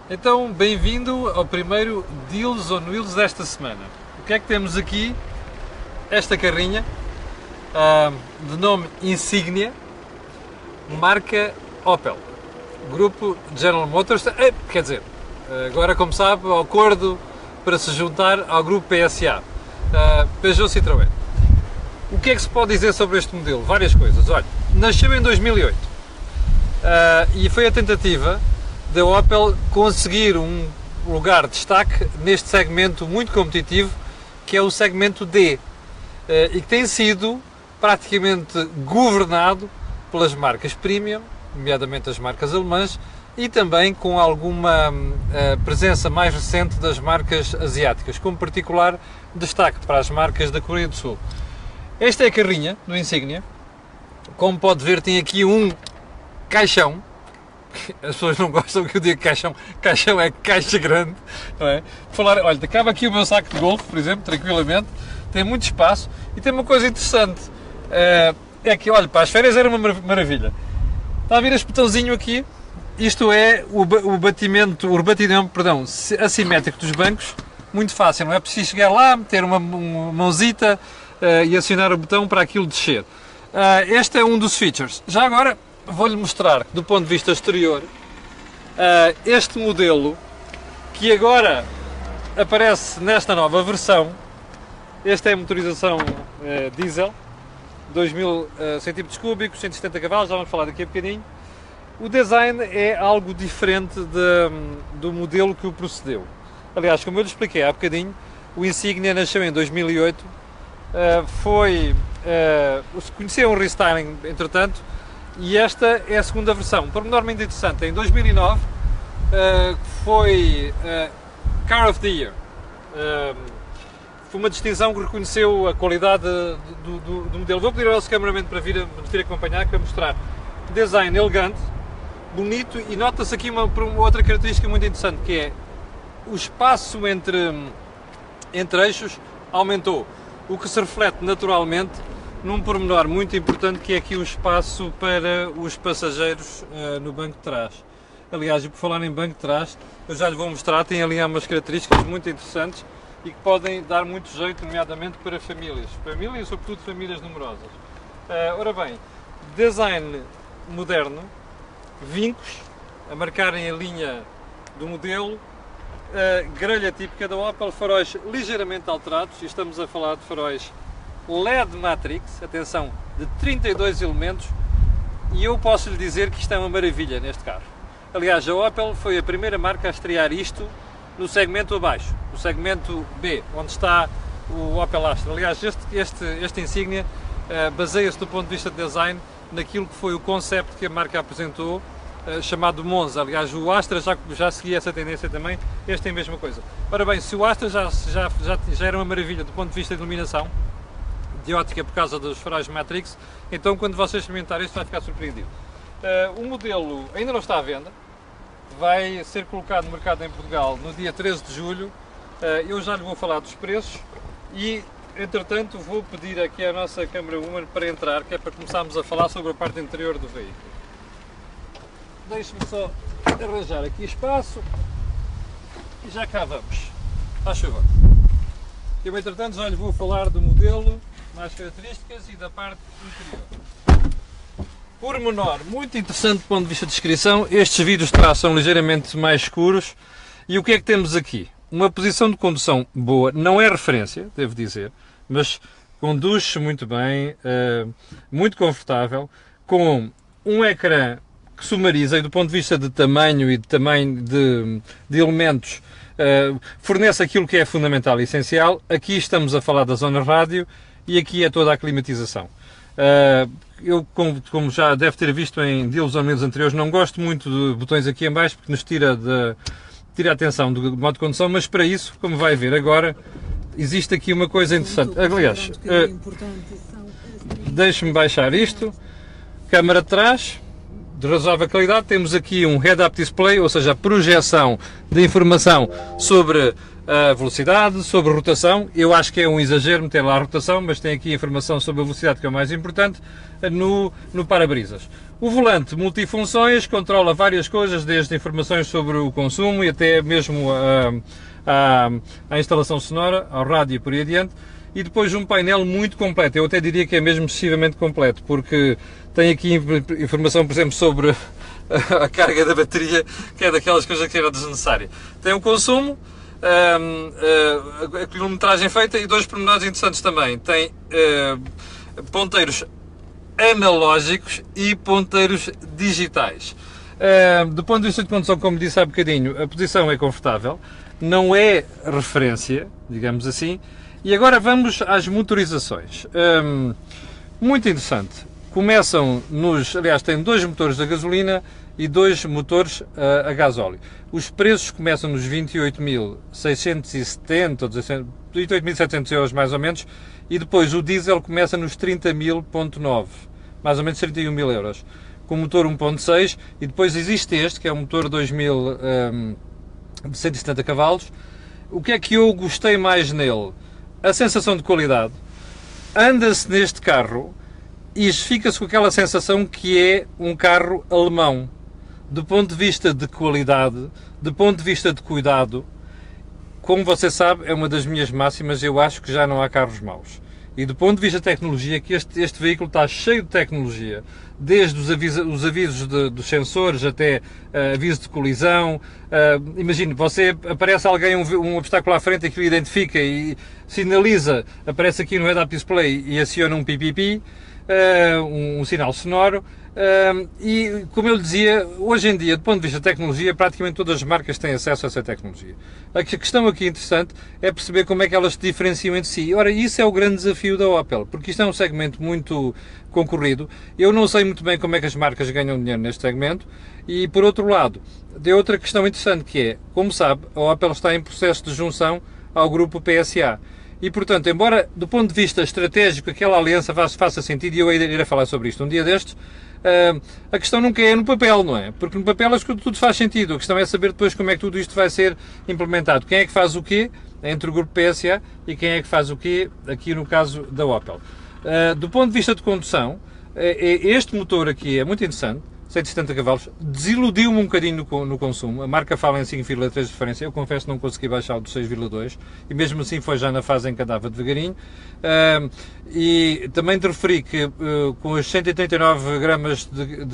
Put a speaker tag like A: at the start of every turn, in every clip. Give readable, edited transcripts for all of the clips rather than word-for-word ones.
A: Então, bem-vindo ao primeiro Deals on Wheels desta semana. O que é que temos aqui? Esta carrinha, de nome Insignia, marca Opel, grupo General Motors, quer dizer, agora como sabe, o acordo para se juntar ao grupo PSA, Peugeot Citroën. O que é que se pode dizer sobre este modelo? Várias coisas. Olha, nasceu em 2008 e foi a tentativa da Opel conseguir um lugar de destaque neste segmento muito competitivo que é o segmento D e que tem sido praticamente governado pelas marcas premium, nomeadamente as marcas alemãs, e também com alguma presença mais recente das marcas asiáticas, com particular destaque para as marcas da Coreia do Sul. Esta é a carrinha do Insignia. Como pode ver, tem aqui um caixão. As pessoas não gostam que eu diga caixão. Caixão é caixa grande, não é? Falar, olha, cabe aqui o meu saco de golfe, por exemplo, tranquilamente. Tem muito espaço e tem uma coisa interessante. É que, olha, para as férias era uma maravilha. Está a ver este botãozinho aqui? Isto é o batimento, assimétrico dos bancos. Muito fácil, não é preciso chegar lá, meter uma mãozita e acionar o botão para aquilo descer. Este é um dos features. Já agora vou-lhe mostrar que, do ponto de vista exterior, este modelo, que agora aparece nesta nova versão, esta é a motorização diesel, 2000 cm3, 170 cavalos, já vamos falar daqui a bocadinho. O design é algo diferente do modelo que o precedeu. Aliás, como eu lhe expliquei há bocadinho, o Insignia nasceu em 2008, conheceu um restyling, entretanto, e esta é a segunda versão. Um pormenor muito interessante, em 2009 foi Car of the Year. Foi uma distinção que reconheceu a qualidade do modelo. Vou pedir ao nosso cameraman para vir acompanhar, para mostrar design elegante, bonito, e nota-se aqui uma outra característica muito interessante, que é o espaço entre eixos aumentou, o que se reflete naturalmente num pormenor muito importante, que é aqui o espaço para os passageiros no banco de trás. Aliás, e por falar em banco de trás, eu já lhe vou mostrar, tem ali umas características muito interessantes e que podem dar muito jeito, nomeadamente para famílias e sobretudo famílias numerosas. Ora bem, design moderno, vincos a marcarem a linha do modelo, grelha típica da Opel, faróis ligeiramente alterados, e estamos a falar de faróis LED Matrix, atenção, de 32 elementos, e eu posso lhe dizer que isto é uma maravilha neste carro. Aliás, a Opel foi a primeira marca a estrear isto no segmento abaixo, no segmento B, onde está o Opel Astra. Aliás, este Insignia baseia-se do ponto de vista de design naquilo que foi o conceito que a marca apresentou, chamado Monza. Aliás, o Astra já seguia essa tendência também, este tem a mesma coisa. Ora bem, se o Astra já era uma maravilha do ponto de vista de iluminação, de ótica por causa dos faróis Matrix, então quando vocês experimentarem isto vai ficar surpreendido. O modelo ainda não está à venda, vai ser colocado no mercado em Portugal no dia 13 de julho, eu já lhe vou falar dos preços e, entretanto, vou pedir aqui à nossa câmara woman para entrar, que é para começarmos a falar sobre a parte interior do veículo. Deixe-me só arranjar aqui espaço e já cá vamos. Faz favor. Eu, entretanto, já lhe vou falar do modelo, mais características e da parte interior. Pormenor muito interessante do ponto de vista de descrição, estes vidros de trás são ligeiramente mais escuros. E o que é que temos aqui? Uma posição de condução boa, não é referência, devo dizer, mas conduz-se muito bem, muito confortável, com um ecrã que sumariza, e do ponto de vista de tamanho e de tamanho de elementos, fornece aquilo que é fundamental e essencial. Aqui estamos a falar da zona rádio e aqui é toda a climatização. Eu, como já deve ter visto em deals ou menos anteriores, não gosto muito de botões aqui em baixo porque nos tira a atenção do modo de condução, mas para isso, como vai ver agora, existe aqui uma coisa interessante. Aliás, deixe-me baixar isto, câmara de trás, de razoável qualidade, temos aqui um head-up display, ou seja, a projeção de informação sobre a velocidade, sobre a rotação. Eu acho que é um exagero meter lá a rotação, mas tem aqui informação sobre a velocidade, que é o mais importante, no para-brisas. O volante multifunções, controla várias coisas, desde informações sobre o consumo e até mesmo a instalação sonora, ao rádio e por aí adiante. E depois um painel muito completo, eu até diria que é mesmo excessivamente completo, porque tem aqui informação, por exemplo, sobre a carga da bateria, que é daquelas coisas que era desnecessária. Tem o consumo, a quilometragem feita e dois pormenores interessantes também. Tem ponteiros analógicos e ponteiros digitais. Do ponto de vista de condução, como disse há bocadinho, a posição é confortável, não é referência, digamos assim. E agora vamos às motorizações. Muito interessante. Começam aliás, tem dois motores a gasolina e dois motores a gasóleo. Os preços começam nos 28.670 ou 28.700 euros mais ou menos, e depois o diesel começa nos 30.000.9, mais ou menos 31 mil euros, com motor 1.6, e depois existe este, que é um motor 2000 de 170 cavalos. O que é que eu gostei mais nele? A sensação de qualidade. Anda-se neste carro e fica-se com aquela sensação que é um carro alemão. Do ponto de vista de qualidade, do ponto de vista de cuidado, como você sabe, é uma das minhas máximas, eu acho que já não há carros maus. E do ponto de vista de tecnologia, que este veículo está cheio de tecnologia, desde os avisos dos sensores até aviso de colisão. Imagine, você aparece alguém, um obstáculo à frente, aquilo identifica e sinaliza, aparece aqui no head-up display e aciona um pipipi, um sinal sonoro. E, como eu lhe dizia, hoje em dia, do ponto de vista de tecnologia, praticamente todas as marcas têm acesso a essa tecnologia. A questão aqui interessante é perceber como é que elas se diferenciam entre si. Ora, isso é o grande desafio da Opel, porque isto é um segmento muito concorrido. Eu não sei muito bem como é que as marcas ganham dinheiro neste segmento. E, por outro lado, tem outra questão interessante que é, como sabe, a Opel está em processo de junção ao grupo PSA. E, portanto, embora do ponto de vista estratégico aquela aliança faça sentido, e eu irei falar sobre isto um dia destes, a questão nunca é no papel, não é? Porque no papel acho que tudo faz sentido. A questão é saber depois como é que tudo isto vai ser implementado. Quem é que faz o quê entre o grupo PSA e quem é que faz o quê aqui no caso da Opel. Do ponto de vista de condução, este motor aqui é muito interessante. 170 cavalos, desiludiu-me um bocadinho no consumo. A marca fala em 5,3 de referência, eu confesso que não consegui baixar o de 6,2 e mesmo assim foi já na fase em que andava devagarinho. E também te referi que com os 189 gramas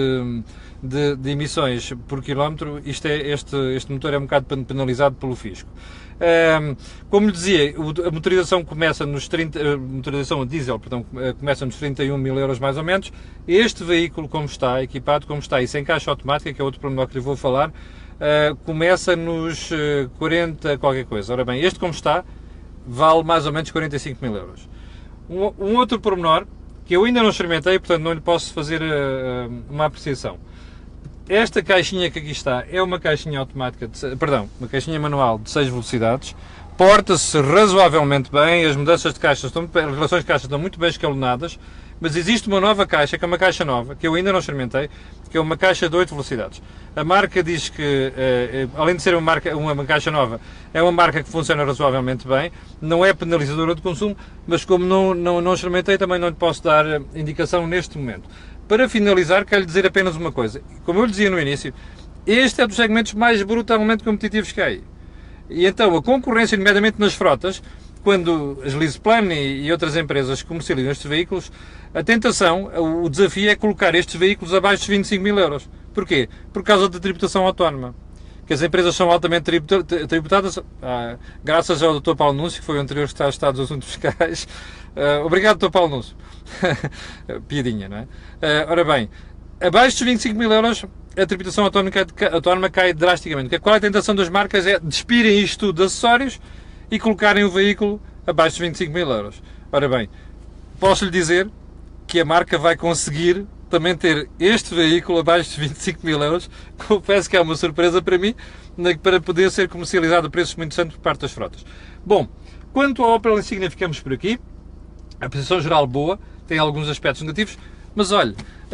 A: de emissões por quilómetro, este motor é um bocado penalizado pelo fisco. Como lhe dizia, a motorização começa nos 30, motorização a diesel, perdão, começa nos 31 mil euros mais ou menos. Este veículo, como está, equipado como está e sem caixa automática, que é outro pormenor que lhe vou falar, começa nos 40 qualquer coisa. Ora bem, este como está, vale mais ou menos 45 mil euros. Um outro pormenor, que eu ainda não experimentei, portanto não lhe posso fazer uma apreciação. Esta caixinha que aqui está é uma caixinha automática, uma caixinha manual de 6 velocidades, porta-se razoavelmente bem, as mudanças de caixa, as relações de caixa estão muito bem escalonadas, mas existe uma nova caixa, que é uma caixa nova, que eu ainda não experimentei, que é uma caixa de 8 velocidades. A marca diz que, além de ser uma caixa nova, é uma marca que funciona razoavelmente bem, não é penalizadora de consumo, mas como não experimentei, também não lhe posso dar indicação neste momento. Para finalizar, quero lhe dizer apenas uma coisa. Como eu lhe dizia no início, este é dos segmentos mais brutalmente competitivos que há aí. E então a concorrência, nomeadamente nas frotas, quando as Leaseplan e outras empresas comercializam estes veículos, a tentação, o desafio é colocar estes veículos abaixo dos 25 mil euros. Porquê? Por causa da tributação autónoma. Que as empresas são altamente tributadas, graças ao Dr. Paulo Núncio, que foi o anterior secretário de Estado dos Assuntos Fiscais. Obrigado, Dr. Paulo Núncio. Piadinha, não é? Ora bem, abaixo dos 25 mil euros, a tributação autónoma cai drasticamente. Qual é a tentação das marcas? É despirem isto tudo de acessórios e colocarem o veículo abaixo dos 25 mil euros. Ora bem, posso lhe dizer que a marca vai conseguir também ter este veículo abaixo de 25 mil euros. Confesso que é uma surpresa para mim, para poder ser comercializado a preços muito interessantes por parte das frotas. Bom, quanto ao Opel Insignia, ficamos por aqui. A posição geral boa, tem alguns aspectos negativos, mas olha,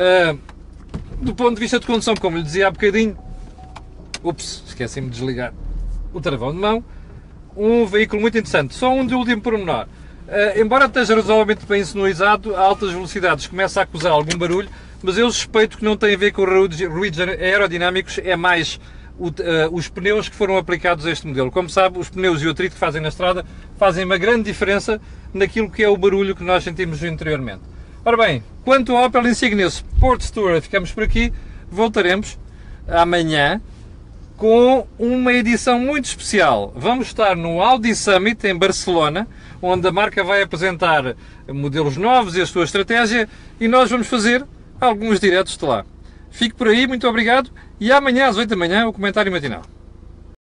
A: do ponto de vista de condução, como lhe dizia há bocadinho, esqueci-me de desligar o travão de mão, um veículo muito interessante. Só um de último pormenor. Embora esteja razoavelmente bem sonorizado, a altas velocidades começa a causar algum barulho, mas eu suspeito que não tem a ver com ruídos aerodinâmicos, é mais os pneus que foram aplicados a este modelo. Como sabe, os pneus e o atrito que fazem na estrada fazem uma grande diferença naquilo que é o barulho que nós sentimos anteriormente. Ora bem, quanto ao Opel Insignia Sport Tourer, ficamos por aqui. Voltaremos amanhã com uma edição muito especial. Vamos estar no Audi Summit em Barcelona, onde a marca vai apresentar modelos novos e a sua estratégia, e nós vamos fazer alguns diretos de lá. Fique por aí, muito obrigado, e amanhã às 8 da manhã o comentário matinal.